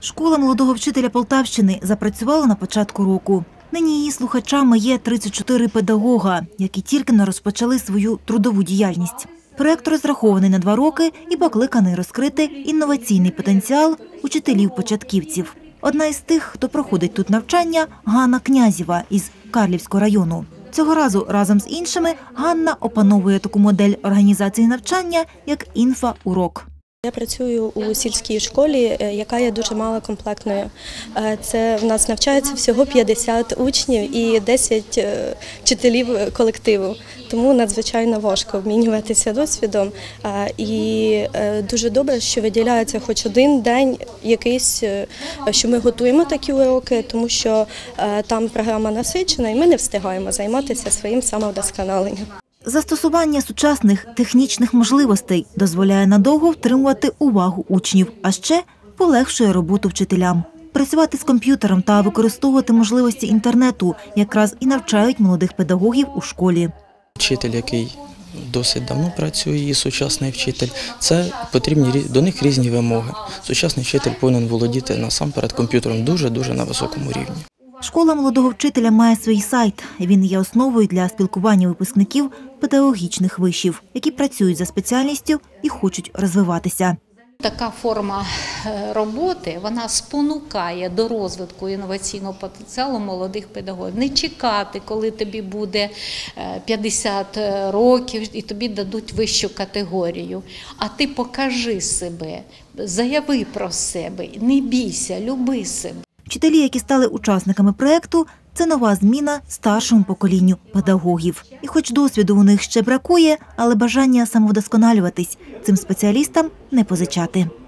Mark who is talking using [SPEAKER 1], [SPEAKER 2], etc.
[SPEAKER 1] Школа молодого вчителя Полтавщини запрацювала на початку року. Нині її слухачами є 34 педагога, які тільки не розпочали свою трудову діяльність. Проєкт розрахований на 2 роки і покликаний розкрити інноваційний потенціал учителів-початківців. Одна із тих, хто проходить тут навчання – Ганна Князєва із Карлівського району. Цього разу разом з іншими Ганна опановує таку модель організації навчання, як інфоурок.
[SPEAKER 2] Я працюю у сільській школі, яка є дуже малокомплектною. Це в нас навчається всього 50 учнів і 10 вчителів колективу. Тому надзвичайно важко обмінюватися досвідом. І дуже добре, що виділяється хоч один день якийсь, що ми готуємо такі уроки, тому що там програма насичена і ми не встигаємо займатися своїм самовдосконаленням.
[SPEAKER 1] Застосування сучасних технічних можливостей дозволяє надовго втримувати увагу учнів, а ще полегшує роботу вчителям. Працювати з комп'ютером та використовувати можливості інтернету якраз і навчають молодих педагогів у школі.
[SPEAKER 3] Вчитель, який досить давно працює, і сучасний вчитель, це потрібні до них різні вимоги. Сучасний вчитель повинен володіти насамперед комп'ютером дуже на високому рівні.
[SPEAKER 1] Школа молодого вчителя має свій сайт. Він є основою для спілкування випускників педагогічних вишів, які працюють за спеціальністю і хочуть розвиватися.
[SPEAKER 4] Така форма роботи, вона спонукає до розвитку інноваційного потенціалу молодих педагогів. Не чекати, коли тобі буде 50 років і тобі дадуть вищу категорію. А ти покажи себе, заяви про себе, не бійся, люби себе.
[SPEAKER 1] Вчителі, які стали учасниками проєкту, це нова зміна старшому поколінню педагогів. І хоч досвіду у них ще бракує, але бажання самовдосконалюватись цим спеціалістам не позичати.